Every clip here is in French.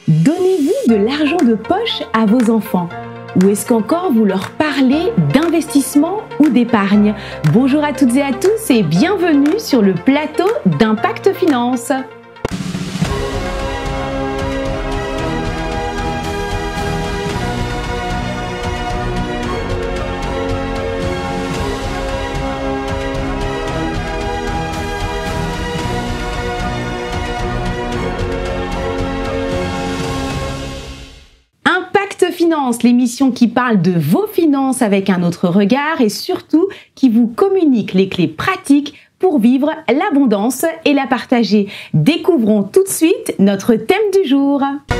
Donnez-vous de l'argent de poche à vos enfants? Ou est-ce qu'encore vous leur parlez d'investissement ou d'épargne? Bonjour à toutes et à tous et bienvenue sur le plateau d'Impact Finance. Finance, l'émission qui parle de vos finances avec un autre regard et surtout qui vous communique les clés pratiques pour vivre l'abondance et la partager. Découvrons tout de suite notre thème du jour.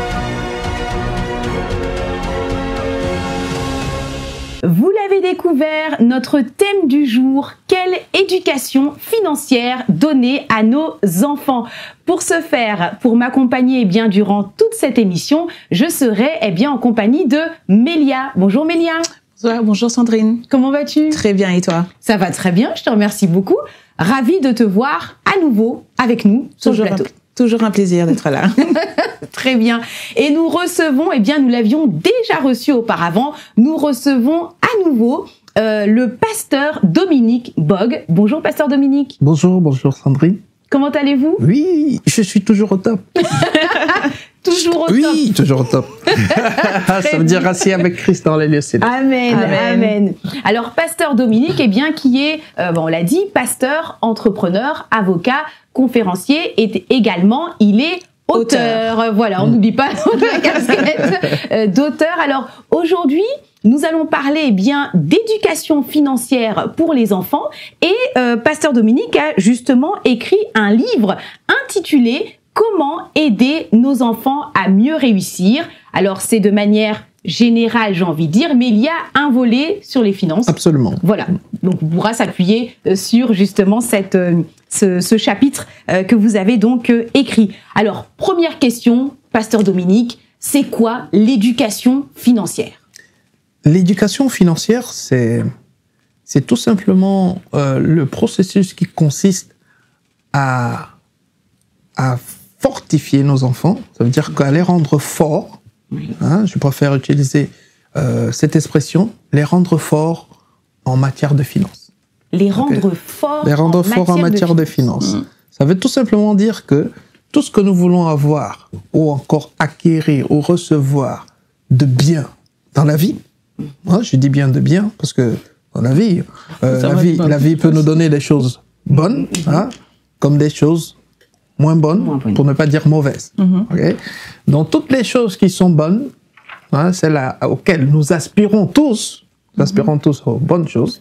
Vous l'avez découvert, notre thème du jour, quelle éducation financière donner à nos enfants? Pour ce faire, pour m'accompagner durant toute cette émission, je serai en compagnie de Mélia. Bonjour Mélia. Bonjour Sandrine. Comment vas-tu? Très bien, et toi? Ça va très bien, je te remercie beaucoup. Ravie de te voir à nouveau avec nous sur le plateau. Toujours un plaisir d'être là. Très bien. Et nous recevons, nous l'avions déjà reçu auparavant, nous recevons à nouveau le pasteur Dominique Bog. Bonjour pasteur Dominique. Bonjour Sandrine. Comment allez-vous? Oui, je suis toujours au top. Toujours au top. Oui, toujours au top. Ça veut dire assis avec Christ dans les lieux célestes. Amen, amen. Alors, pasteur Dominique, qui est, on l'a dit, pasteur, entrepreneur, avocat, conférencier, et également, il est auteur. Voilà, on n'oublie pas la casquette d'auteur. Alors, aujourd'hui, nous allons parler d'éducation financière pour les enfants et pasteur Dominique a justement écrit un livre intitulé « Comment aider nos enfants à mieux réussir ». Alors c'est de manière générale, j'ai envie de dire, mais il y a un volet sur les finances. Absolument. Voilà, donc on pourra s'appuyer sur justement ce chapitre que vous avez donc écrit. Alors, première question, pasteur Dominique, c'est quoi l'éducation financière? L'éducation financière, c'est tout simplement le processus qui consiste à fortifier nos enfants. Ça veut dire qu'à les rendre forts, je préfère utiliser cette expression, les rendre forts en matière de finances. Les rendre forts en matière de finances. Ça veut tout simplement dire que tout ce que nous voulons avoir, ou encore acquérir, ou recevoir de bien dans la vie, je dis bien de bien, parce que dans la vie, la vie peut nous donner des choses bonnes, comme des choses moins bonnes, pour ne pas dire mauvaises. Okay? Donc, toutes les choses qui sont bonnes, celles auxquelles nous aspirons tous aux bonnes choses,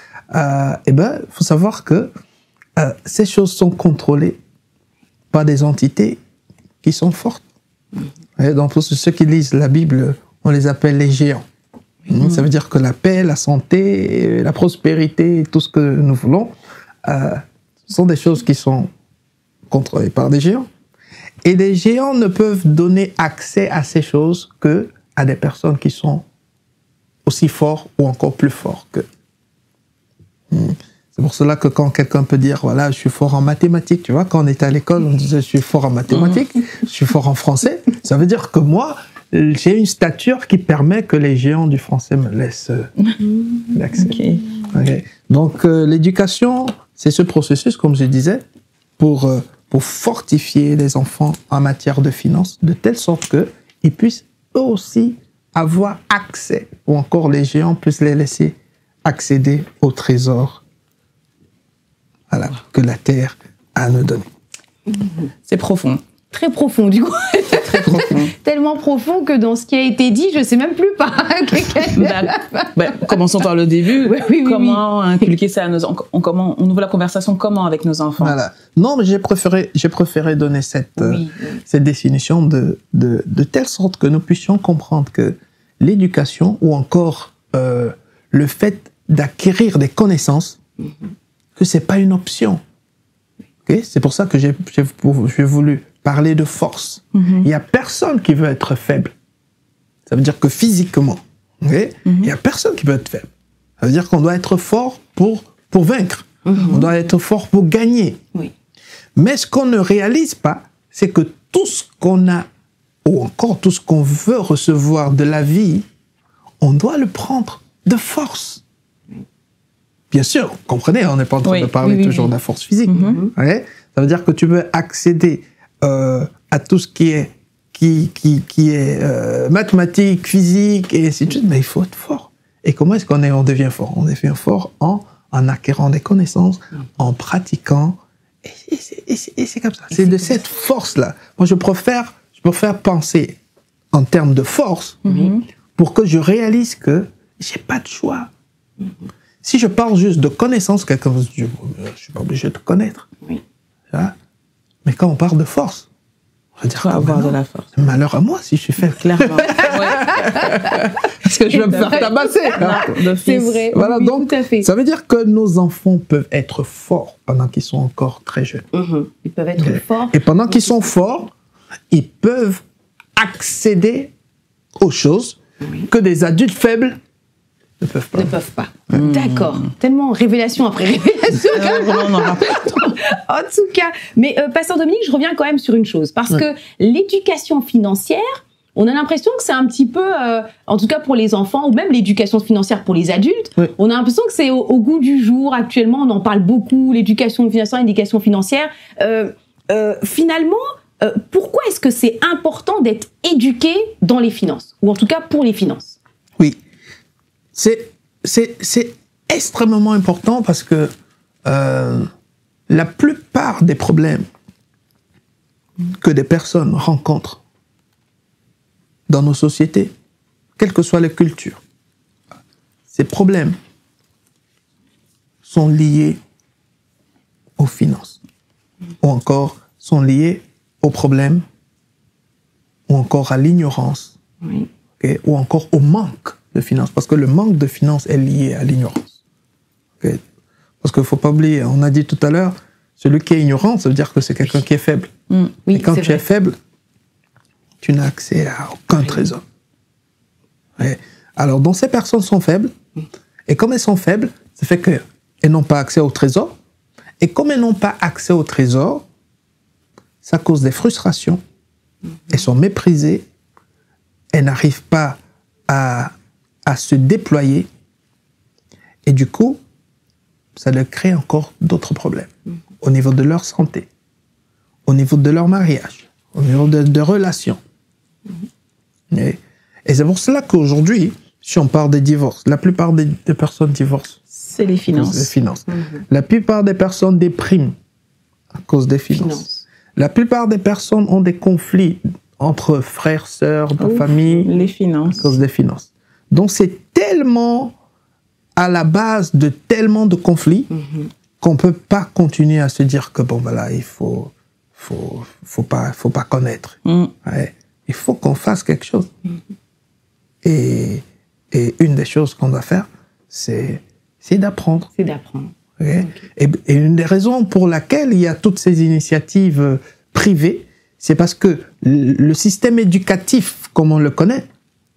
il faut savoir que ces choses sont contrôlées par des entités qui sont fortes. Et donc, pour ceux qui lisent la Bible, on les appelle les géants. Ça veut dire que la paix, la santé, la prospérité, tout ce que nous voulons, sont des choses qui sont contrôlées par des géants. Et les géants ne peuvent donner accès à ces choses que à des personnes qui sont aussi forts ou encore plus forts qu'eux. C'est pour cela que quand quelqu'un peut dire, voilà, je suis fort en mathématiques, tu vois, quand on était à l'école, on disait, je suis fort en mathématiques, je suis fort en français, ça veut dire que moi, j'ai une stature qui permet que les géants du français me laissent l'accès. Okay. Donc, l'éducation, c'est ce processus, comme je disais, pour fortifier les enfants en matière de finances, de telle sorte qu'ils puissent eux aussi avoir accès, ou encore les géants puissent les laisser accéder au trésor que la terre a à nous donner. C'est profond. Très profond, du coup. Très profond. Tellement profond que dans ce qui a été dit, je ne sais même plus par commençons par le début. Comment oui. inculquer ça à nos enfants? On ouvre la conversation comment avec nos enfants? Voilà. Non, mais j'ai préféré donner cette définition de telle sorte que nous puissions comprendre que l'éducation ou encore le fait d'acquérir des connaissances, que c'est pas une option. Okay? C'est pour ça que j'ai voulu parler de force. Il n'y a personne qui veut être faible. Ça veut dire que physiquement, il n'y a personne qui veut être faible. Ça veut dire qu'on doit être fort pour vaincre. On doit être fort pour gagner. Oui. Mais ce qu'on ne réalise pas, c'est que tout ce qu'on a ou encore tout ce qu'on veut recevoir de la vie, on doit le prendre de force. Bien sûr, comprenez, on n'est pas en train de parler toujours de la force physique. Ouais? Ça veut dire que tu veux accéder à tout ce qui est mathématiques, physique, et ainsi de suite, mais il faut être fort. Et comment est-ce on devient fort? On devient fort en acquérant des connaissances, en pratiquant, et c'est comme ça. C'est de cette force-là. Moi, je préfère penser en termes de force pour que je réalise que j'ai pas de choix. Si je parle juste de connaissance, quelqu'un va se dire, je suis pas obligé de connaître. Oui. Mais quand on parle de force, on va dire faut avoir de la force. Malheur à moi si je suis faible. Clairement. Parce que je vais me faire tabasser. C'est vrai. Voilà, oui, donc, tout à fait. ça veut dire que nos enfants peuvent être forts pendant qu'ils sont encore très jeunes. Ils peuvent être forts. Et pendant qu'ils sont forts, ils peuvent accéder aux choses que des adultes faibles ne peuvent pas. Ne peuvent pas. D'accord. Tellement révélation après révélation. En tout cas. Mais Pasteur Dominique, je reviens quand même sur une chose. Parce que l'éducation financière, on a l'impression que c'est un petit peu, en tout cas pour les enfants, ou même l'éducation financière pour les adultes, on a l'impression que c'est au goût du jour. Actuellement, on en parle beaucoup, l'éducation financière. Finalement, pourquoi est-ce que c'est important d'être éduqué dans les finances? Ou en tout cas pour les finances? Oui. C'est extrêmement important parce que la plupart des problèmes que des personnes rencontrent dans nos sociétés, quelles que soient les cultures, ces problèmes sont liés aux finances, ou encore sont liés aux problèmes, ou encore à l'ignorance, ou encore au manque de finances, parce que le manque de finances est lié à l'ignorance. Parce qu'il ne faut pas oublier, on a dit tout à l'heure, celui qui est ignorant, ça veut dire que c'est quelqu'un qui est faible. Et quand tu es faible, tu n'as accès à aucun trésor. Alors, donc ces personnes sont faibles, et comme elles sont faibles, ça fait qu'elles n'ont pas accès au trésor, et comme elles n'ont pas accès au trésor, ça cause des frustrations, elles sont méprisées, elles n'arrivent pas à se déployer, et du coup, ça leur crée encore d'autres problèmes au niveau de leur santé, au niveau de leur mariage, au niveau de relations. Et c'est pour cela qu'aujourd'hui, si on parle des divorces, la plupart des personnes divorcent. C'est les finances. Les finances. La plupart des personnes dépriment à cause des finances. La plupart des personnes ont des conflits entre frères, sœurs, de famille, les finances. à cause des finances. Donc c'est tellement à la base de tellement de conflits qu'on ne peut pas continuer à se dire que bon voilà, il faut pas connaître. Il faut qu'on fasse quelque chose. Et une des choses qu'on doit faire, c'est d'apprendre. C'est d'apprendre. Et une des raisons pour laquelle il y a toutes ces initiatives privées, c'est parce que le système éducatif, comme on le connaît,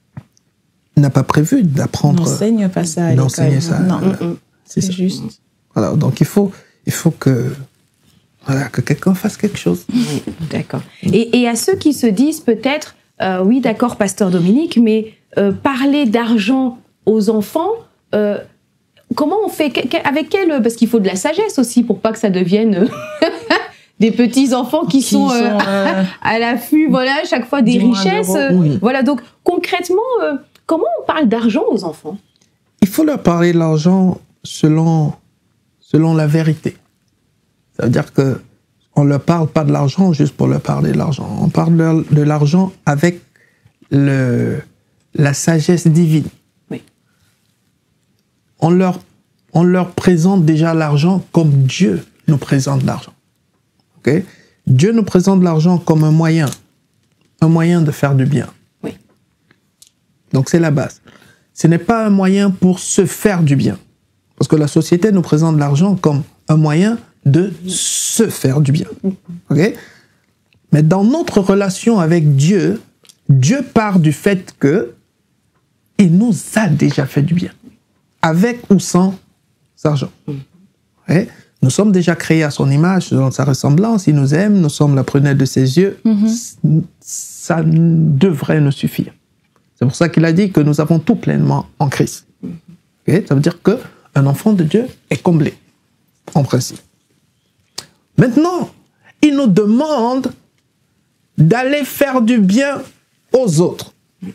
n'a pas prévu d'apprendre. N'enseigne pas ça à l'école. Ça. Non, c'est juste. Voilà, donc il faut que quelqu'un fasse quelque chose. Oui, d'accord. Et à ceux qui se disent peut-être, oui, d'accord, Pasteur Dominique, mais parler d'argent aux enfants, comment on fait, avec quel, parce qu'il faut de la sagesse aussi pour pas que ça devienne des petits enfants qui sont à l'affût, voilà, chaque fois des richesses. Voilà, donc concrètement, comment on parle d'argent aux enfants? Il faut leur parler de l'argent selon la vérité. Ça veut dire que on leur parle pas de l'argent juste pour leur parler de l'argent. On parle de l'argent avec la sagesse divine. Oui. On leur présente déjà l'argent comme Dieu nous présente l'argent. Okay? Dieu nous présente l'argent comme un moyen de faire du bien. Oui. Donc c'est la base. Ce n'est pas un moyen pour se faire du bien. Parce que la société nous présente l'argent comme un moyen de se faire du bien. Okay? Mais dans notre relation avec Dieu, Dieu part du fait que il nous a déjà fait du bien. Avec ou sans argent. Okay? Nous sommes déjà créés à son image, dans sa ressemblance. Il nous aime, nous sommes la prunelle de ses yeux. Ça devrait nous suffire. C'est pour ça qu'il a dit que nous avons tout pleinement en Christ. Okay? Ça veut dire qu'un enfant de Dieu est comblé, en principe. Maintenant, il nous demande d'aller faire du bien aux autres.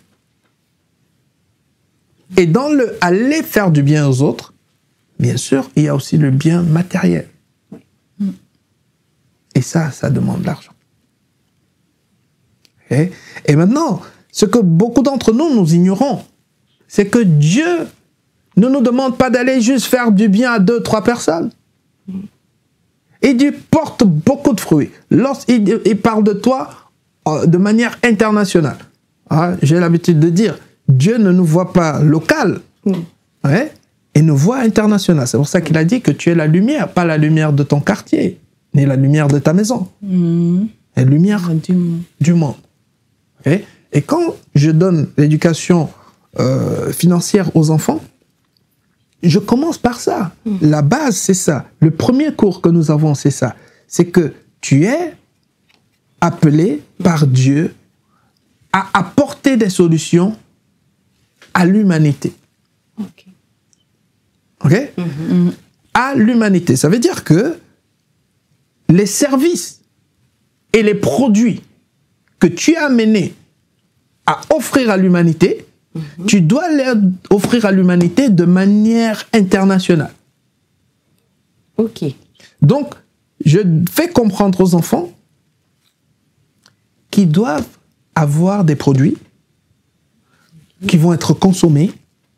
Et dans le aller faire du bien aux autres, bien sûr, il y a aussi le bien matériel. Et ça demande de l'argent. Okay? Et maintenant, ce que beaucoup d'entre nous ignorons, c'est que Dieu ne nous demande pas d'aller juste faire du bien à 2, 3 personnes. Il dit, porte beaucoup de fruits. Lorsqu'il parle de toi de manière internationale. Hein, j'ai l'habitude de dire, Dieu ne nous voit pas local, ouais, il nous voit international. C'est pour ça qu'il a dit que tu es la lumière, pas la lumière de ton quartier, ni la lumière de ta maison. La lumière du monde. Okay? Et quand je donne l'éducation financière aux enfants, je commence par ça. La base, c'est ça. Le premier cours que nous avons, c'est ça. C'est que tu es appelé par Dieu à apporter des solutions à l'humanité. OK? À l'humanité. Ça veut dire que les services et les produits que tu as amenés à offrir à l'humanité, tu dois les offrir à l'humanité de manière internationale. OK. Donc, je fais comprendre aux enfants qu'ils doivent avoir des produits qui vont être consommés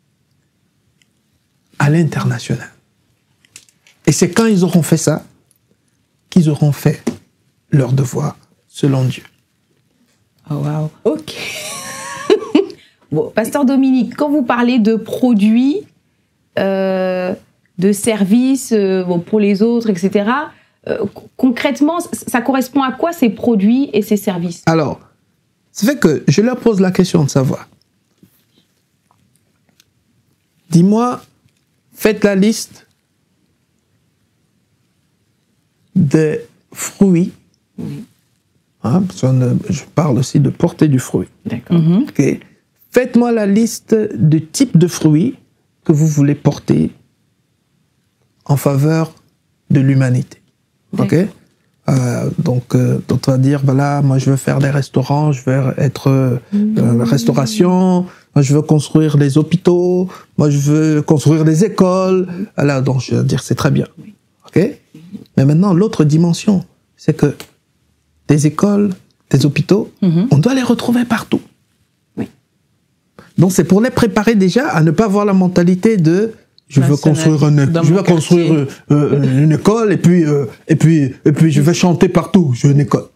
à l'international. Et c'est quand ils auront fait ça qu'ils auront fait leur devoir selon Dieu. Oh, wow. OK. Bon, Pasteur Dominique, quand vous parlez de produits, de services bon, pour les autres, etc., concrètement, ça correspond à quoi ces produits et ces services? Alors, ça fait que je leur pose la question de savoir. Dis-moi, faites la liste des fruits. Hein, parce que je parle aussi de porter du fruit. D'accord. Okay. Faites-moi la liste de types de fruits que vous voulez porter en faveur de l'humanité. Ok? Donc, on va dire, voilà, moi je veux faire des restaurants, je veux être la restauration, moi je veux construire des hôpitaux, moi je veux construire des écoles. Voilà, donc je veux dire, c'est très bien. Ok? Mais maintenant, l'autre dimension, c'est que des écoles, des hôpitaux, on doit les retrouver partout. Oui. Donc c'est pour les préparer déjà à ne pas avoir la mentalité de je veux construire une école et puis je vais chanter partout, je veux une école.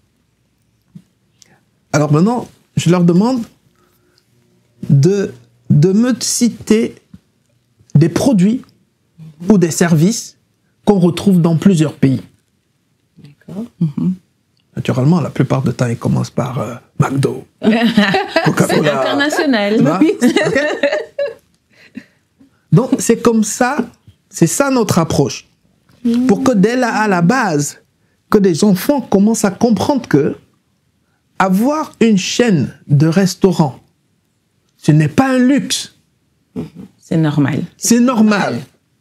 Alors maintenant, je leur demande de me citer des produits ou des services qu'on retrouve dans plusieurs pays. D'accord. Naturellement, la plupart du temps, ils commencent par McDo, Coca-Cola. C'est international. Okay. Donc, c'est comme ça, c'est ça notre approche. Pour que dès là, à la base, que des enfants commencent à comprendre que avoir une chaîne de restaurants, ce n'est pas un luxe. C'est normal. C'est normal.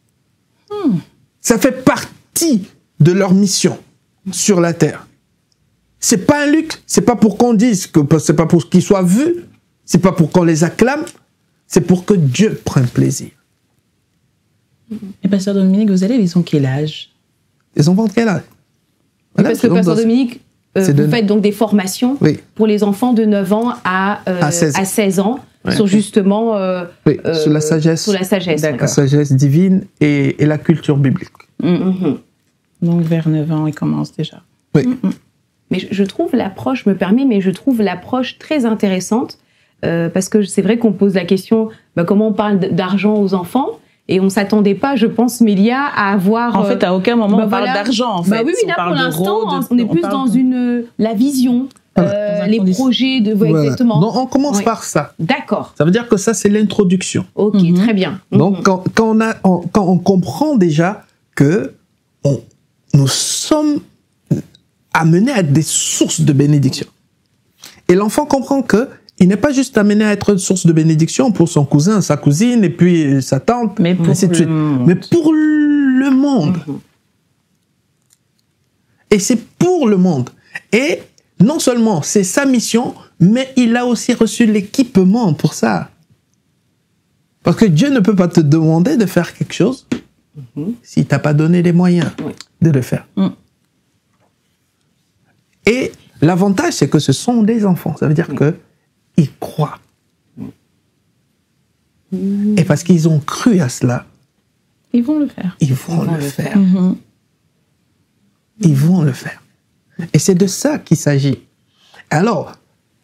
Ça fait partie de leur mission sur la terre. C'est pas un luxe, c'est pas pour qu'on dise que c'est pas pour qu'ils soient vus, c'est pas pour qu'on les acclame, c'est pour que Dieu prenne plaisir. Et Pasteur Dominique, vos élèves, ils ont quel âge? Les enfants de quel âge? Parce que Pasteur Dominique, vous faites donc des formations pour les enfants de 9 ans à 16 ans sur justement sur la sagesse. Sur la sagesse, la sagesse divine et la culture biblique. Donc vers 9 ans, ils commencent déjà. Oui. Mais je trouve l'approche, je trouve l'approche très intéressante parce que c'est vrai qu'on pose la question comment on parle d'argent aux enfants et on s'attendait pas, je pense, Mélia, à avoir... En fait, à aucun moment on parle d'argent, en fait. Oui, là, pour l'instant, on est plus dans la vision, les projets de... Voilà. Exactement. Donc, on commence par ça. D'accord. Ça veut dire que ça, c'est l'introduction. Ok, très bien. Donc, quand on comprend déjà que nous sommes amenés à être des sources de bénédiction. Et l'enfant comprend que il n'est pas juste amené à être une source de bénédiction pour son cousin, sa cousine, et puis sa tante, mais pour ainsi de suite. Mais pour le monde. Et c'est pour le monde. Et non seulement c'est sa mission, mais il a aussi reçu l'équipement pour ça. Parce que Dieu ne peut pas te demander de faire quelque chose s'il ne t'a pas donné les moyens de le faire. Et l'avantage, c'est que ce sont des enfants. Ça veut dire qu'ils croient. Et parce qu'ils ont cru à cela, ils vont le faire. Ils vont le faire. Ils vont le faire. Et c'est de ça qu'il s'agit. Alors,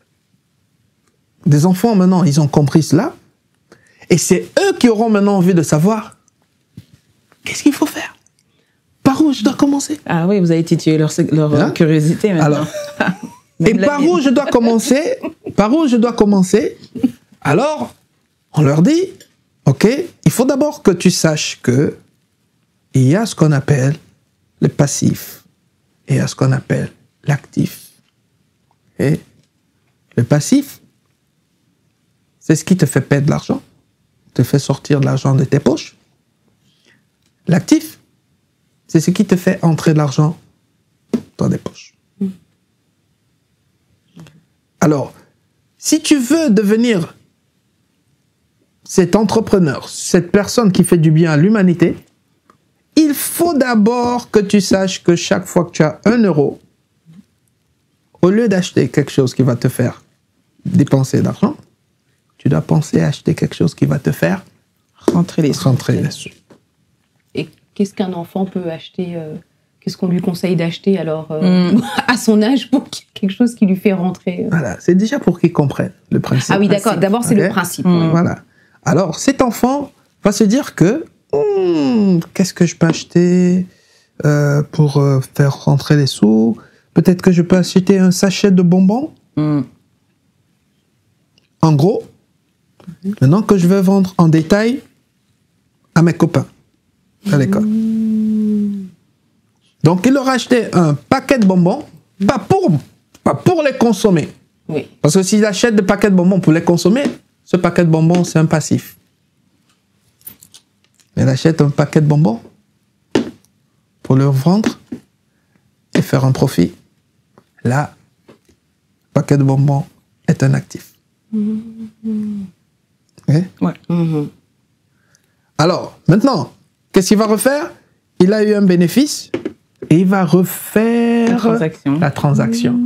des enfants, maintenant, ils ont compris cela. Et c'est eux qui auront maintenant envie de savoir qu'est-ce qu'il faut faire. Par où je dois commencer? Ah oui, vous avez titillé leur curiosité maintenant. Alors, et par où je dois commencer? Par où je dois commencer? Alors, on leur dit, ok, il faut d'abord que tu saches que il y a ce qu'on appelle le passif et il y a ce qu'on appelle l'actif. Et le passif, c'est ce qui te fait perdre de l'argent, te fait sortir de l'argent de tes poches. L'actif, c'est ce qui te fait entrer de l'argent dans tes poches. Alors, si tu veux devenir cet entrepreneur, cette personne qui fait du bien à l'humanité, il faut d'abord que tu saches que chaque fois que tu as 1 euro, au lieu d'acheter quelque chose qui va te faire dépenser d'argent, tu dois penser à acheter quelque chose qui va te faire rentrer les sous. Et qu'est-ce qu'un enfant peut acheter qu'est-ce qu'on lui conseille d'acheter alors à son âge pour quelque chose qui lui fait rentrer Voilà, c'est déjà pour qu'il comprenne le principe. Ah oui, d'accord. D'abord, c'est le principe. Voilà. Alors, cet enfant va se dire que qu'est-ce que je peux acheter pour faire rentrer les sous? Peut-être que je peux acheter un sachet de bonbons. En gros, maintenant que je vais vendre en détail à mes copains à l'école. Donc, il leur a acheté un paquet de bonbons, pas pour les consommer. Oui. Parce que s'il achète des paquets de bonbons pour les consommer, ce paquet de bonbons, c'est un passif. Il achète un paquet de bonbons pour le vendre et faire un profit. Là, le paquet de bonbons est un actif. Okay? Ouais. Alors, maintenant, qu'est-ce qu'il va refaire? Il a eu un bénéfice et il va refaire la transaction.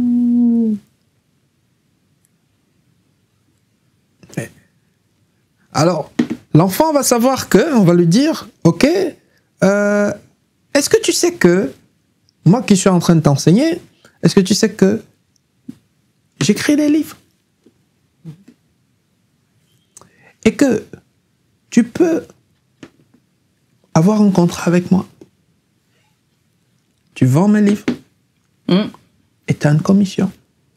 Okay. Alors, l'enfant va savoir que, on va lui dire, ok, est-ce que tu sais que, moi qui suis en train de t'enseigner, est-ce que tu sais que j'écris des livres? Et que tu peux avoir un contrat avec moi. Tu vends mes livres et tu as une commission.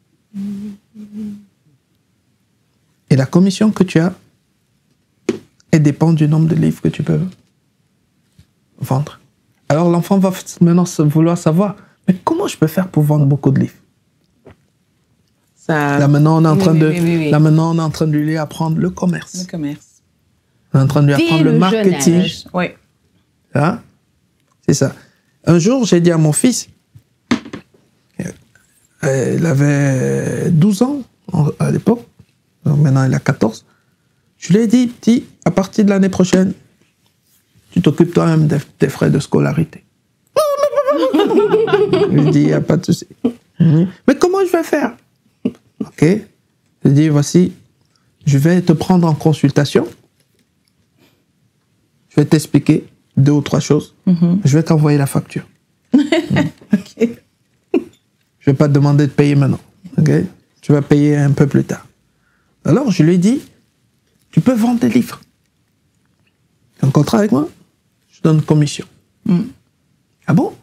Et la commission que tu as, elle dépend du nombre de livres que tu peux vendre. Alors l'enfant va maintenant vouloir savoir, mais comment je peux faire pour vendre beaucoup de livres? Là maintenant, on est en train là maintenant, on est en train de lui apprendre le commerce. Le commerce. On est en train de lui apprendre le marketing. Oui. Hein? C'est ça. Un jour, j'ai dit à mon fils, il avait 12 ans à l'époque, maintenant il a 14. Je lui ai dit, petit, à partir de l'année prochaine, tu t'occupes toi-même des frais de scolarité. Je lui ai dit, il n'y a pas de souci. Mais comment je vais faire? Ok. Je lui ai dit, voici, je vais te prendre en consultation. Je vais t'expliquer 2 ou 3 choses. Je vais t'envoyer la facture. Ok. Je vais pas te demander de payer maintenant. Ok? Tu vas payer un peu plus tard. Alors, je lui ai dit, tu peux vendre des livres. Tu as un contrat avec moi? Je donne une commission. Ah bon?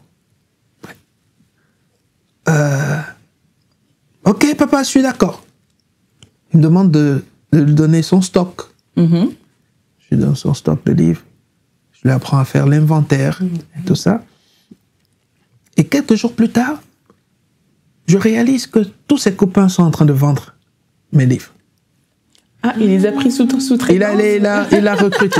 Ok, papa, je suis d'accord. Il me demande de lui donner son stock. Je lui donne son stock de livres. Je lui apprends à faire l'inventaire et tout ça. Et quelques jours plus tard, je réalise que tous ses copains sont en train de vendre mes livres. Ah, il les a pris sous traitance. Il a recruté.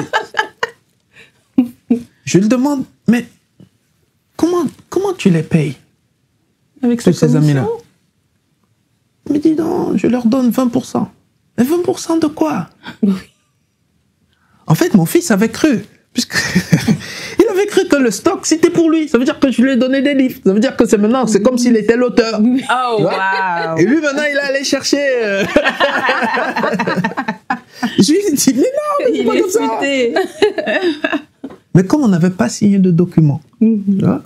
Je lui demande, mais comment tu les payes? Avec Tous ces amis-là. Il me dit, non, je leur donne 20%. Mais 20% de quoi? En fait, mon fils avait cru. Il avait cru que le stock, c'était pour lui. Ça veut dire que je lui ai donné des livres. Ça veut dire que c'est comme s'il était l'auteur. Oh, wow. Et lui, maintenant, il est allé chercher... Je lui ai dit, mais non, mais c'est pas comme ça. Mais comme on n'avait pas signé de document, tu vois,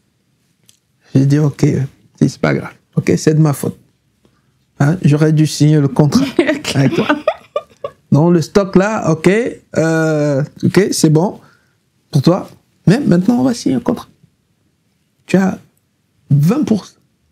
j'ai dit, ok, c'est pas grave. Ok, c'est de ma faute. Hein, j'aurais dû signer le contrat avec toi. Non, le stock là, ok, c'est bon pour toi. Mais maintenant, on va signer un contrat. Tu as 20%.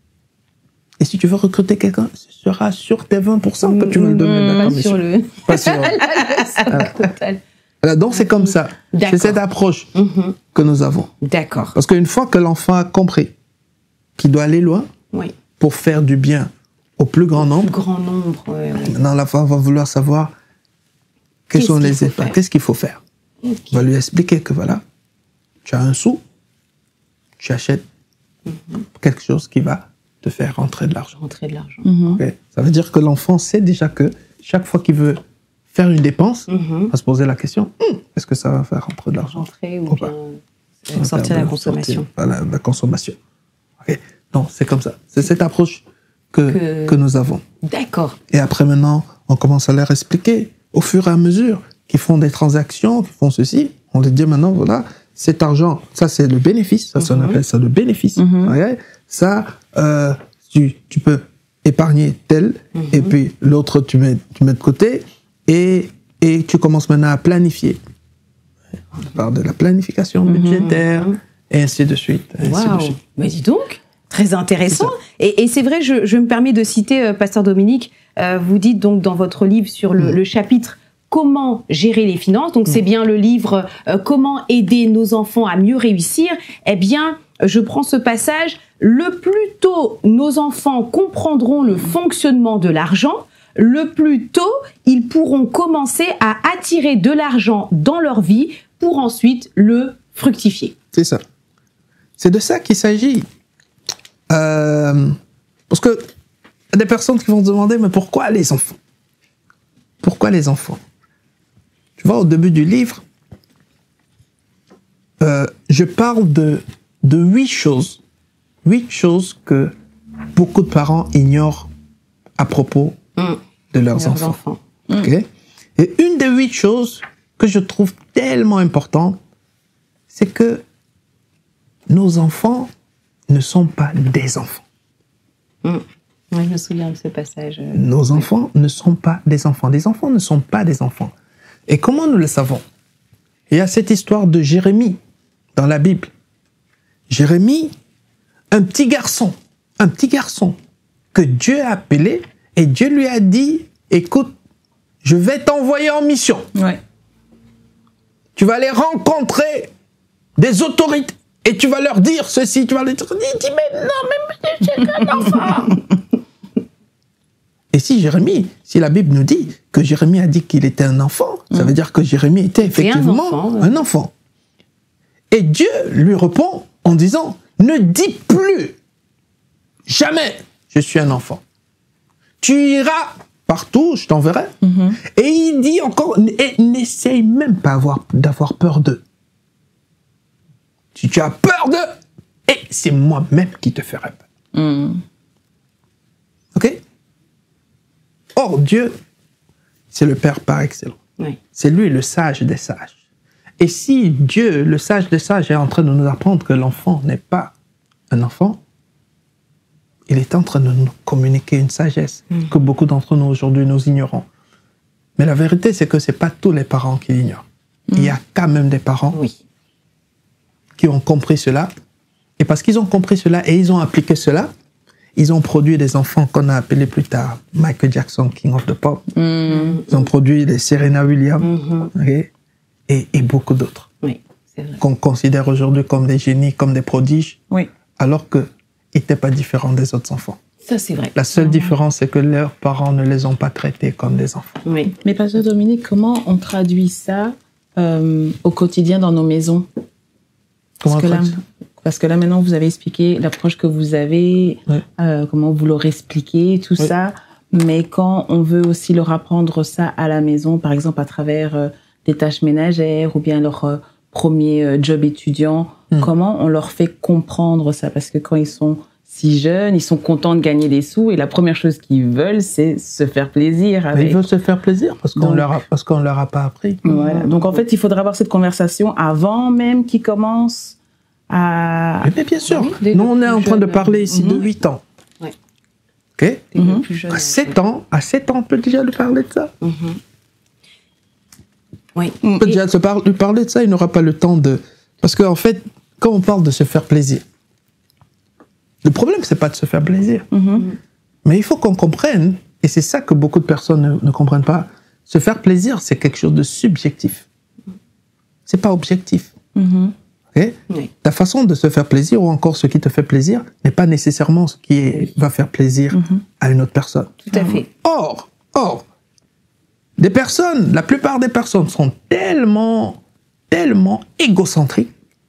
Et si tu veux recruter quelqu'un, ce sera sur tes 20% que tu vas le donner la commission. Pas sur Total. Voilà, donc c'est comme ça. C'est cette approche que nous avons. D'accord. Parce qu'une fois que l'enfant a compris qu'il doit aller loin pour faire du bien au plus grand nombre, maintenant l'enfant va vouloir savoir quels sont les efforts, qu'est-ce qu'il faut faire. On va lui expliquer que voilà, tu as un sou, tu achètes quelque chose qui va te faire rentrer de l'argent. Okay. Ça veut dire que l'enfant sait déjà que chaque fois qu'il veut faire une dépense, on va se poser la question, est-ce que ça va faire rentrer de l'argent? Rentrer ou bien sortir la consommation. La consommation. Okay. Non, c'est comme ça. C'est cette approche que nous avons. D'accord. Et après, maintenant, on commence à leur expliquer au fur et à mesure qu'ils font des transactions, qu'ils font ceci. On leur dit maintenant, voilà, cet argent, ça c'est le bénéfice. Ça, on appelle ça le bénéfice. Okay. Ça, tu peux épargner tel, et puis l'autre, tu mets de côté, et tu commences maintenant à planifier. On parle de la planification budgétaire, et ainsi de suite. Waouh, mais dis donc, très intéressant. Et c'est vrai, je me permets de citer, Pasteur Dominique, vous dites donc dans votre livre sur le chapitre « Comment gérer les finances », donc c'est bien le livre « Comment aider nos enfants à mieux réussir », eh bien, je prends ce passage, le plus tôt nos enfants comprendront le fonctionnement de l'argent, le plus tôt ils pourront commencer à attirer de l'argent dans leur vie pour ensuite le fructifier. C'est ça. C'est de ça qu'il s'agit. Parce que y a des personnes qui vont se demander, mais pourquoi les enfants? Pourquoi les enfants? Tu vois, au début du livre, je parle de 8 choses. 8 choses que beaucoup de parents ignorent à propos de leurs enfants. Okay? Et une des 8 choses que je trouve tellement importante, c'est que nos enfants ne sont pas des enfants. Oui, je me souviens de ce passage. Nos enfants ne sont pas des enfants. Les enfants ne sont pas des enfants. Et comment nous le savons? Il y a cette histoire de Jérémie dans la Bible. Jérémie, un petit garçon que Dieu a appelé, et Dieu lui a dit, écoute, je vais t'envoyer en mission. Ouais. Tu vas aller rencontrer des autorités et tu vas leur dire ceci, tu vas leur dire, il dit, mais non, mais je suis qu'un enfant. Et si la Bible nous dit que Jérémie a dit qu'il était un enfant, ça veut dire que Jérémie était effectivement un enfant. Et Dieu lui répond en disant, ne dis plus jamais, je suis un enfant. Tu iras partout, je t'enverrai. Et il dit encore, n'essaye même pas d'avoir peur d'eux. Si tu as peur d'eux, et c'est moi-même qui te ferai peur. Ok? Or, Dieu, c'est le Père par excellence. Oui. C'est lui le sage des sages. Et si Dieu, le sage des sages, est en train de nous apprendre que l'enfant n'est pas un enfant, il est en train de nous communiquer une sagesse que beaucoup d'entre nous aujourd'hui nous ignorons. Mais la vérité, c'est que ce n'est pas tous les parents qui l'ignorent. Il y a quand même des parents qui ont compris cela. Et parce qu'ils ont compris cela et ils ont appliqué cela, ils ont produit des enfants qu'on a appelés plus tard Michael Jackson, King of the Pop. Ils ont produit des Serena Williams et beaucoup d'autres. Oui, c'est vrai. Qu'on considère aujourd'hui comme des génies, comme des prodiges. Oui. alors qu'ils n'étaient pas différents des autres enfants. Ça, c'est vrai. La seule différence, c'est que leurs parents ne les ont pas traités comme des enfants. Oui. Mais Pasteur Dominique, comment on traduit ça au quotidien dans nos maisons? Comment Parce que là, maintenant, vous avez expliqué l'approche que vous avez, Oui. comment vous leur expliquez, tout Oui. ça. Mais quand on veut aussi leur apprendre ça à la maison, par exemple à travers des tâches ménagères ou bien leur premier job étudiant, comment on leur fait comprendre ça? Parce que quand ils sont si jeunes, ils sont contents de gagner des sous et la première chose qu'ils veulent, c'est se faire plaisir. Mais Avec. ils veulent se faire plaisir parce qu'on leur a pas appris. Voilà. Donc en fait, il faudra avoir cette conversation avant même qu'ils commencent à... Mais bien sûr, dès nous le on est plus en train de jeune. parler ici de 8 ans. Ouais. Ok. T'es le plus jeune. À 7 ans, on peut déjà lui parler de ça. Oui. On peut déjà lui parler de ça, il n'aura pas le temps de... Parce qu'en fait, quand on parle de se faire plaisir, le problème, c'est pas de se faire plaisir. Mais il faut qu'on comprenne, et c'est ça que beaucoup de personnes ne comprennent pas, se faire plaisir, c'est quelque chose de subjectif. C'est pas objectif. Ok? Oui. Ta façon de se faire plaisir, ou encore ce qui te fait plaisir, n'est pas nécessairement ce qui va faire plaisir à une autre personne. Tout à fait. Or, la plupart des personnes sont tellement égocentriques,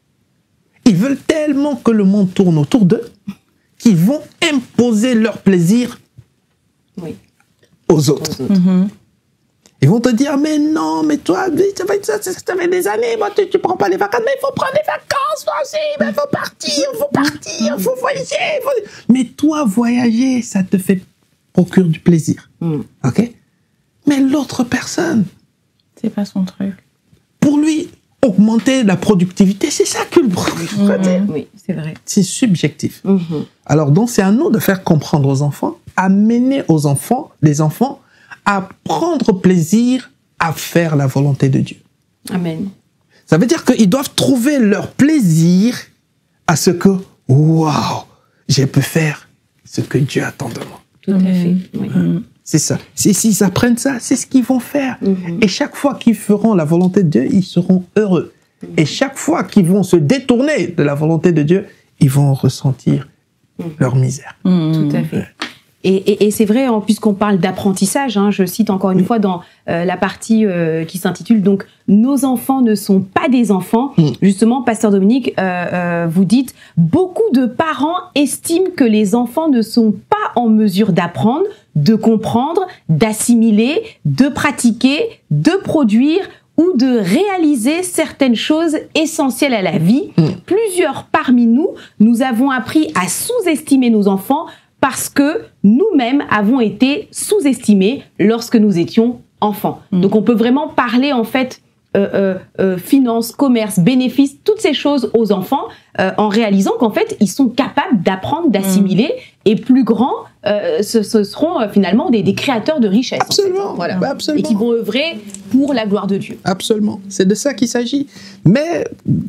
ils veulent tellement que le monde tourne autour d'eux, qu'ils vont imposer leur plaisir Oui. aux autres. Aux autres. Ils vont te dire, mais non, mais toi, ça fait des années, moi, tu prends pas les vacances, mais il faut prendre les vacances, toi aussi, mais il faut partir, il faut voyager. Mais toi, voyager, ça te procure du plaisir. Ok? Mais l'autre personne, C'est pas son truc. pour lui, augmenter la productivité, c'est ça que le problème. Oui, c'est vrai. C'est subjectif. Alors, donc, c'est à nous de faire comprendre aux enfants, amener les enfants, à prendre plaisir à faire la volonté de Dieu. Amen. Ça veut dire qu'ils doivent trouver leur plaisir à ce que, waouh, j'ai pu faire ce que Dieu attend de moi. Tout à fait. Oui. C'est ça. S'ils apprennent ça, c'est ce qu'ils vont faire. Et chaque fois qu'ils feront la volonté de Dieu, ils seront heureux. Et chaque fois qu'ils vont se détourner de la volonté de Dieu, ils vont ressentir leur misère. Tout à fait. Et c'est vrai, puisqu'on parle d'apprentissage, je cite encore une fois dans la partie qui s'intitule donc « Nos enfants ne sont pas des enfants ». Justement, Pasteur Dominique, vous dites « Beaucoup de parents estiment que les enfants ne sont pas en mesure d'apprendre, de comprendre, d'assimiler, de pratiquer, de produire ou de réaliser certaines choses essentielles à la vie. Plusieurs parmi nous avons appris à sous-estimer nos enfants parce que nous-mêmes avons été sous-estimés lorsque nous étions enfants. Donc on peut vraiment parler en fait finances, commerce, bénéfices, toutes ces choses aux enfants en réalisant qu'en fait ils sont capables d'apprendre, d'assimiler et plus grands, ce seront finalement des créateurs de richesses. Absolument. En fait. Voilà. Bah, absolument. Et qui vont œuvrer pour la gloire de Dieu. Absolument. C'est de ça qu'il s'agit. Mais,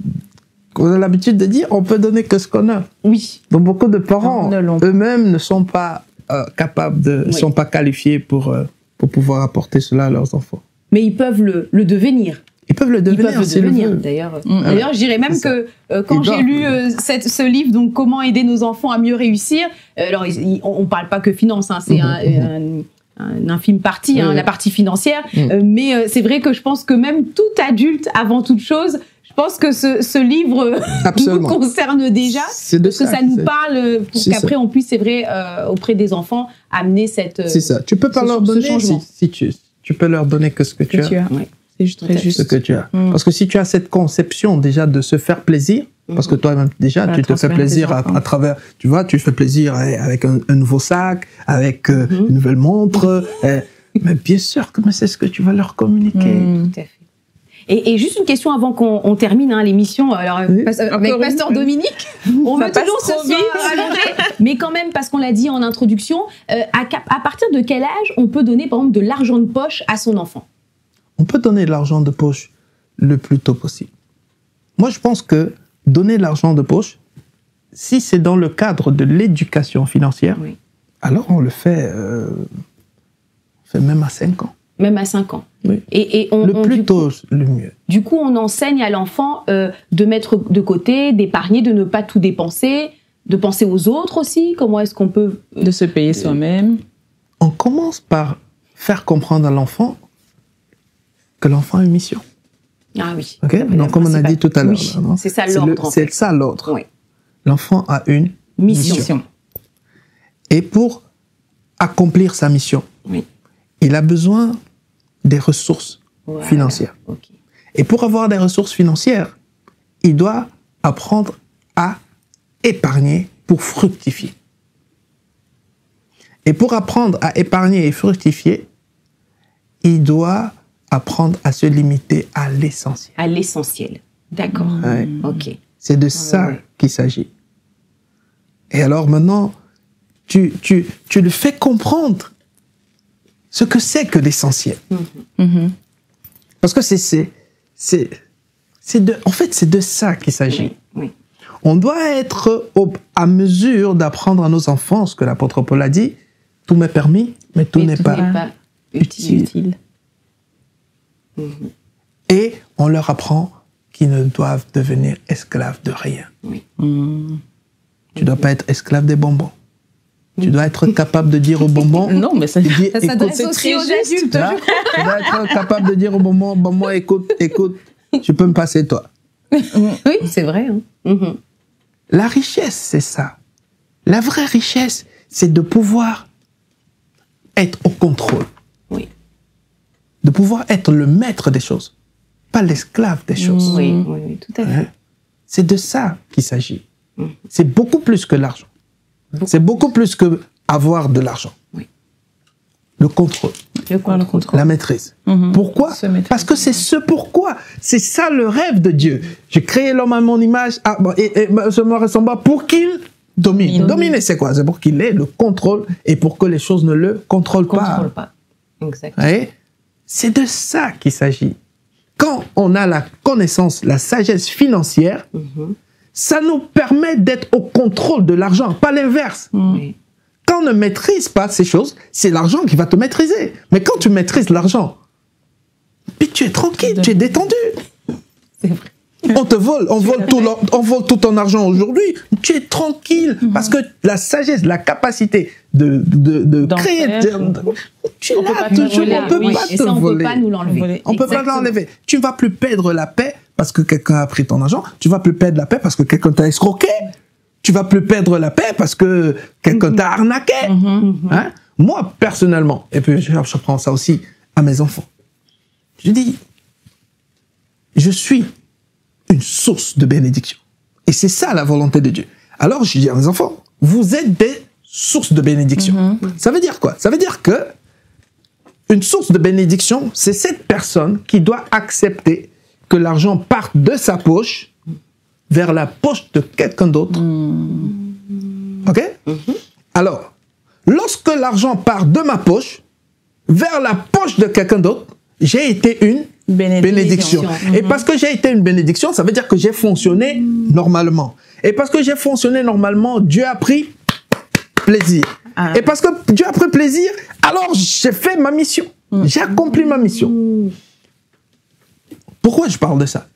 on a l'habitude de dire, on peut donner que ce qu'on a. Oui. Donc beaucoup de parents Ne l'ont pas. eux-mêmes ne sont pas capables ne sont pas qualifiés pour pouvoir apporter cela à leurs enfants. Mais ils peuvent le devenir. Ils peuvent le Ils devenir peuvent le s'ils le devenir, veulent. d'ailleurs. D'ailleurs, je dirais même C'est ça. que quand Ils j'ai doivent. lu ce livre, donc Comment aider nos enfants à mieux réussir, alors on parle pas que finance, c'est un infime partie, la partie financière, mais c'est vrai que je pense que même tout adulte, avant toute chose, je pense que ce livre Absolument. nous concerne déjà, C'est de parce que ça qu'il nous s'agit. parle pour C'est qu'après ça. on puisse, c'est vrai, auprès des enfants, amener cette... C'est ça. Tu peux pas ce- leur ce donner changement. si tu peux leur donner que ce que tu as. Ouais. C'est juste très Tout à fait. Ce juste. que tu as. Parce que si tu as cette conception déjà de se faire plaisir, parce que toi-même déjà Voilà, tu te fais transmettre plaisir tes enfants. à travers, tu vois, tu fais plaisir avec un nouveau sac, avec une nouvelle montre, mais bien sûr que c'est ce que tu vas leur communiquer. Tout à fait. Et juste une question avant qu'on termine l'émission. Alors Oui. avec Encore Pasteur une. Dominique, on Ça veut passe toujours trop se soir allonger. Mais quand même, parce qu'on l'a dit en introduction, à partir de quel âge on peut donner par exemple de l'argent de poche à son enfant? On peut donner de l'argent de poche le plus tôt possible. Moi, je pense que donner de l'argent de poche, si c'est dans le cadre de l'éducation financière, Oui. alors on le fait, même à 5 ans. Même à 5 ans. Oui. Et Le plus tôt, le mieux. Du coup, on enseigne à l'enfant de mettre de côté, d'épargner, de ne pas tout dépenser, de penser aux autres aussi. Comment est-ce qu'on peut... De se payer soi-même. On commence par faire comprendre à l'enfant que l'enfant a une mission. Ah oui. Okay? Donc, comme on a dit tout à l'heure. Oui, là, non? c'est ça l'ordre. C'est ça l'ordre. Oui. L'enfant a une Mission. Et pour accomplir sa mission, Oui. il a besoin des ressources Voilà. financières. Ok. Et pour avoir des ressources financières, il doit apprendre à épargner pour fructifier. Et pour apprendre à épargner et fructifier, il doit apprendre à se limiter à l'essentiel. À l'essentiel. D'accord. Ouais. Ok. C'est de ça ouais. qu'il s'agit. Et alors maintenant, tu le fais comprendre ce que c'est que l'essentiel. Parce que en fait, c'est de ça qu'il s'agit. Oui. On doit être à mesure d'apprendre à nos enfants ce que l'apôtre Paul a dit. Tout m'est permis, mais tout n'est pas utile. Et on leur apprend qu'ils ne doivent devenir esclaves de rien. Oui. Tu ne dois pas être esclave des bonbons. Tu dois être capable de dire aux bonbons... Non, mais ça, Ça s'adresse aussi aux adultes. Là, tu dois être capable de dire aux bonbons, écoute, tu peux me passer toi. Oui, c'est vrai. Hein. Mhm. La richesse, c'est ça. La vraie richesse, c'est de pouvoir être au contrôle. Oui. De pouvoir être le maître des choses, pas l'esclave des choses. Oui, tout à fait. Hein? C'est de ça qu'il s'agit. C'est beaucoup plus que l'argent. C'est beaucoup plus que avoir de l'argent. Oui. Le contrôle. Le contrôle. La maîtrise. Pourquoi? Se maîtriser. Parce que c'est ce pourquoi. C'est ça le rêve de Dieu. J'ai créé l'homme à mon image et je me ressemble pour qu'il domine. Dominer, c'est quoi? C'est pour qu'il ait le contrôle et pour que les choses ne le contrôlent Contrôle pas. Exactement. Voyez? C'est de ça qu'il s'agit. Quand on a la connaissance, la sagesse financière, ça nous permet d'être au contrôle de l'argent, pas l'inverse. Oui. Quand on ne maîtrise pas ces choses, c'est l'argent qui va te maîtriser. Mais quand tu maîtrises l'argent, puis tu es tranquille, tu es détendu. C'est vrai. On te vole, on vole tout ton argent aujourd'hui. Tu es tranquille parce que la sagesse, la capacité de créer, tu On peut l'as pas te toujours. voler. On peut Oui, pas et te ça, on voler. peut pas nous l'enlever. On peut pas Exactement. l'enlever. Tu ne vas plus perdre la paix parce que quelqu'un a pris ton argent. Tu vas plus perdre la paix parce que quelqu'un t'a escroqué. Tu vas plus perdre la paix parce que quelqu'un t'a arnaqué. Hein? Moi, personnellement, et puis je prends ça aussi à mes enfants. Je dis, je suis une source de bénédiction. Et c'est ça la volonté de Dieu. Alors, je dis à mes enfants, vous êtes des sources de bénédiction. Ça veut dire quoi? Ça veut dire que une source de bénédiction, c'est cette personne qui doit accepter que l'argent parte de sa poche vers la poche de quelqu'un d'autre. OK? Alors, lorsque l'argent part de ma poche vers la poche de quelqu'un d'autre, j'ai été une bénédiction. Et parce que j'ai été une bénédiction, ça veut dire que j'ai fonctionné normalement. Et parce que j'ai fonctionné normalement, Dieu a pris plaisir. Et parce que Dieu a pris plaisir, alors j'ai fait ma mission. J'ai accompli ma mission. Pourquoi je parle de ça?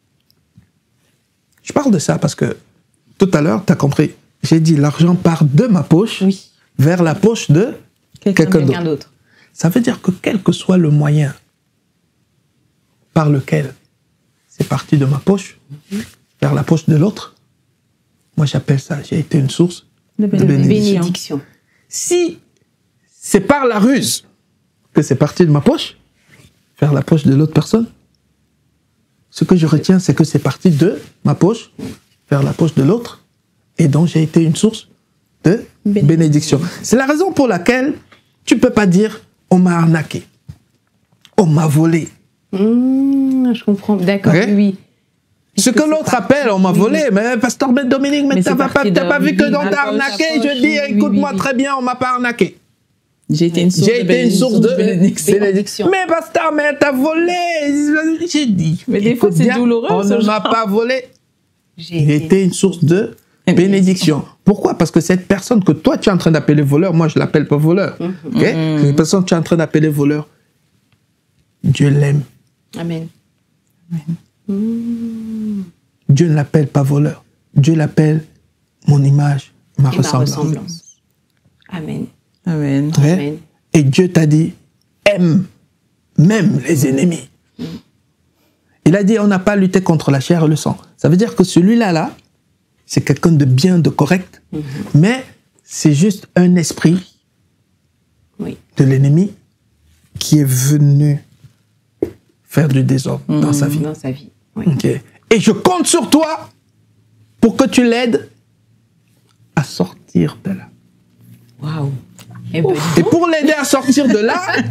Je parle de ça parce que tout à l'heure, tu as compris, j'ai dit l'argent part de ma poche vers la poche de quelqu'un d'autre. Ça veut dire que quel que soit le moyen par lequel c'est parti de ma poche vers la poche de l'autre, moi j'appelle ça, j'ai été une source de bénédiction. Si c'est par la ruse que c'est parti de ma poche vers la poche de l'autre personne, ce que je retiens, c'est que c'est parti de ma poche vers la poche de l'autre, et donc j'ai été une source de bénédiction. C'est la raison pour laquelle tu ne peux pas dire « on m'a arnaqué »,« on m'a volé ». Je comprends, d'accord, oui. Ce que l'autre appelle, on m'a volé, mais pasteur Dominique, mais t'as pas vu que l'on t'a arnaqué? Je dis, écoute-moi très bien, on m'a pas arnaqué. J'ai été une source de bénédiction. Mais pasteur, mais t'as volé. J'ai dit. Mais des fois, c'est douloureux. On ne m'a pas volé. J'ai été une source de bénédiction. Pourquoi? Parce que cette personne que toi, tu es en train d'appeler voleur, moi, je l'appelle pas voleur. Cette personne que tu es en train d'appeler voleur, Dieu l'aime. Amen. Dieu ne l'appelle pas voleur. Dieu l'appelle mon image, ma Et ressemblance. ma ressemblance. Amen. Amen. Ouais. Amen. Et Dieu t'a dit, aime même les ennemis. Il a dit, on n'a pas à lutter contre la chair et le sang. Ça veut dire que celui-là, c'est quelqu'un de bien, de correct, mais c'est juste un esprit Oui. de l'ennemi qui est venu faire du désordre dans sa vie. Dans sa vie. Oui. Ok. Et je compte sur toi pour que tu l'aides à sortir de là. Waouh. Eh ben, Et pour l'aider à sortir de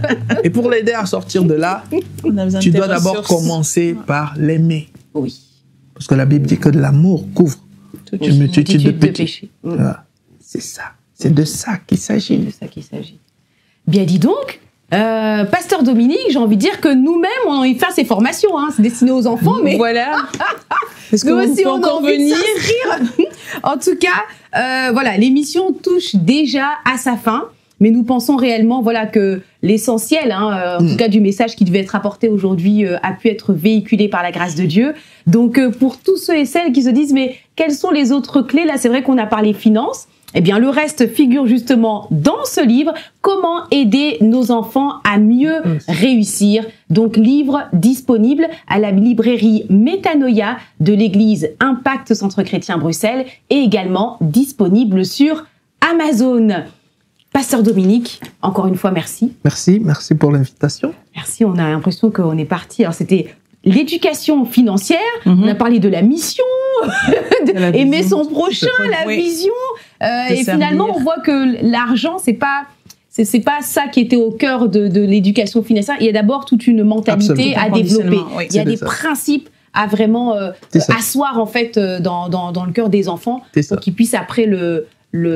là, On a besoin tu de tes dois d'abord ressources. commencer par l'aimer. oui. Parce que la Bible dit que l'amour couvre une multitude de péchés. Voilà. C'est ça. C'est de ça qu'il C'est s'agit. de ça qu'il s'agit. Bien, dis donc, Pasteur Dominique, j'ai envie de dire que nous-mêmes, on a envie de faire ces formations. Hein. C'est destiné aux enfants, mais Voilà. Est-ce que nous vous aussi, pouvez on a encore envie de venir? s'inscrire. En tout cas, voilà, l'émission touche déjà à sa fin. Mais nous pensons réellement, voilà, que l'essentiel, hein, en tout cas du message qui devait être apporté aujourd'hui, a pu être véhiculé par la grâce de Dieu. Donc, pour tous ceux et celles qui se disent, mais quelles sont les autres clés? Là, c'est vrai qu'on a parlé finances. Eh bien, le reste figure justement dans ce livre, Comment aider nos enfants à mieux réussir. Donc, livre disponible à la librairie Métanoïa de l'église Impact Centre Chrétien Bruxelles et également disponible sur Amazon. Pasteur Dominique, encore une fois, merci. Merci pour l'invitation. Merci, on a l'impression qu'on est parti. Alors, c'était l'éducation financière, on a parlé de la mission, la aimer vision. son prochain, la Oui. vision. Et servir. finalement, on voit que l'argent, c'est pas ça qui était au cœur de l'éducation financière. Il y a d'abord toute une mentalité Absolument. à développer. Conditionnement, oui. Il y a C'est des ça. principes à vraiment C'est ça. asseoir en fait dans le cœur des enfants C'est ça. pour qu'ils puissent après le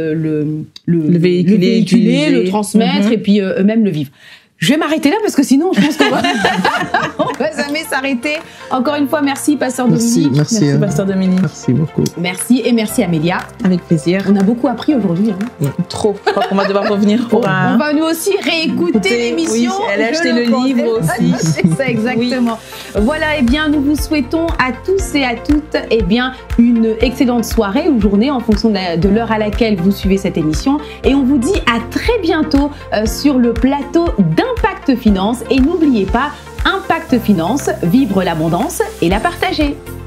véhiculer, utiliser. le transmettre et puis eux-mêmes le vivre. Je vais m'arrêter là parce que sinon je pense qu'on va on va jamais s'arrêter. Encore une fois, merci Pasteur Dominique. Merci, Merci, Pasteur Dominique. Merci beaucoup. Merci et merci Amélia. Avec plaisir. On a beaucoup appris aujourd'hui. Hein. Trop. Je crois qu'on va devoir revenir pour On un... va nous aussi réécouter Écoutez, l'émission. oui, elle a Je acheté le pense. livre aussi. C'est ça, exactement. Voilà, et bien, nous vous souhaitons à tous et à toutes une excellente soirée ou journée en fonction de l'heure à laquelle vous suivez cette émission. Et on vous dit à très bientôt sur le plateau d'Impact Finance. Et n'oubliez pas, Impact Finance, vivre l'abondance et la partager.